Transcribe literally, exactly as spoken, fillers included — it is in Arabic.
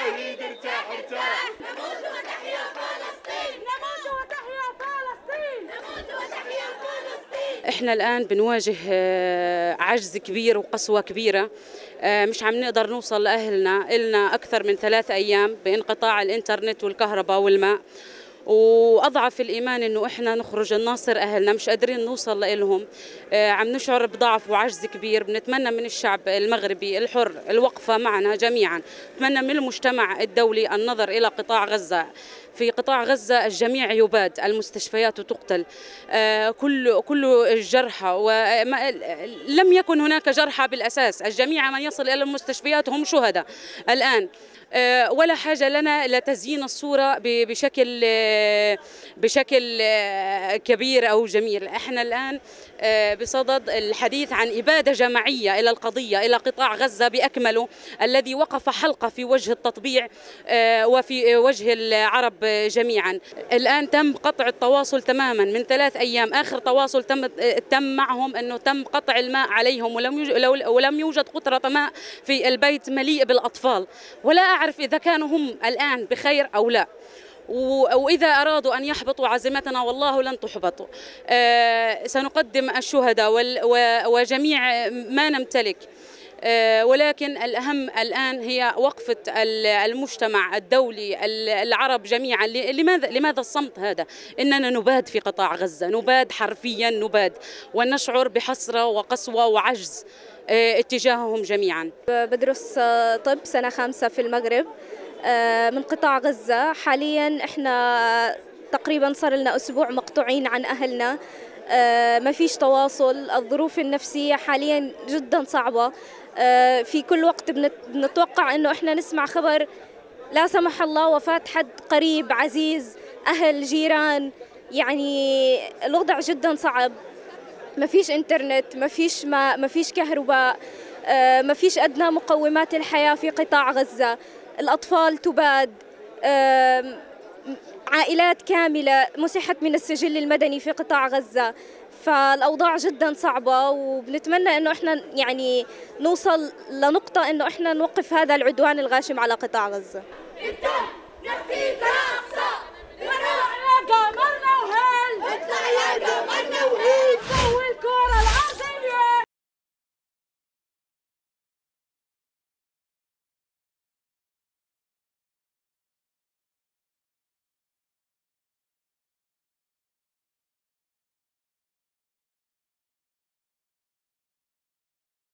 شهيد ارتاح ارتاح. نموت وتحيا فلسطين، نموت وتحيا فلسطين، نموت وتحيا فلسطين. احنا الآن بنواجه عجز كبير وقسوة كبيرة، مش عم نقدر نوصل لأهلنا. إلنا أكثر من ثلاث أيام بانقطاع الإنترنت والكهرباء والماء، وأضعف الإيمان إنه إحنا نخرج نناصر أهلنا، مش قادرين نوصل لإلهم. عم نشعر بضعف وعجز كبير. بنتمنى من الشعب المغربي الحر الوقفة معنا جميعا. نتمنى من المجتمع الدولي النظر إلى قطاع غزة. في قطاع غزة الجميع يباد، المستشفيات تقتل، كل كل الجرحى، ولم يكن هناك جرحى بالأساس. الجميع من يصل إلى المستشفيات هم شهداء الآن. ولا حاجة لنا لتزيين الصورة بشكل بشكل كبير أو جميل. احنا الآن بصدد الحديث عن إبادة جماعية إلى القضية، إلى قطاع غزة بأكمله الذي وقف حلقة في وجه التطبيع وفي وجه العرب جميعا. الآن تم قطع التواصل تماما من ثلاث أيام. آخر تواصل تم تم معهم أنه تم قطع الماء عليهم، ولم يوجد ولم يوجد قطرة ماء في البيت مليء بالأطفال. ولا أعرف إذا كانوا هم الآن بخير أو لا. وإذا أرادوا أن يحبطوا عزيمتنا والله لن تحبطوا. أه سنقدم الشهداء وجميع ما نمتلك، أه ولكن الأهم الآن هي وقفة المجتمع الدولي العرب جميعا. لماذا لماذا الصمت هذا؟ إننا نباد في قطاع غزة، نباد حرفيا نباد، ونشعر بحسرة وقسوة وعجز اتجاههم جميعا. بدرس طب سنة خامسة في المغرب من قطاع غزة. حاليا احنا تقريبا صار لنا أسبوع مقطوعين عن أهلنا، ما فيش تواصل. الظروف النفسية حاليا جدا صعبة. في كل وقت بنتوقع انه احنا نسمع خبر لا سمح الله وفاة حد قريب عزيز، أهل، جيران. يعني الوضع جدا صعب. ما فيش انترنت، ما فيش ماء، ما فيش كهرباء، ما فيش أدنى مقومات الحياة في قطاع غزة. الأطفال تباد، عائلات كاملة مسحت من السجل المدني في قطاع غزة. فالأوضاع جدا صعبة، وبنتمنى أنه إحنا يعني نوصل لنقطة أنه إحنا نوقف هذا العدوان الغاشم على قطاع غزة.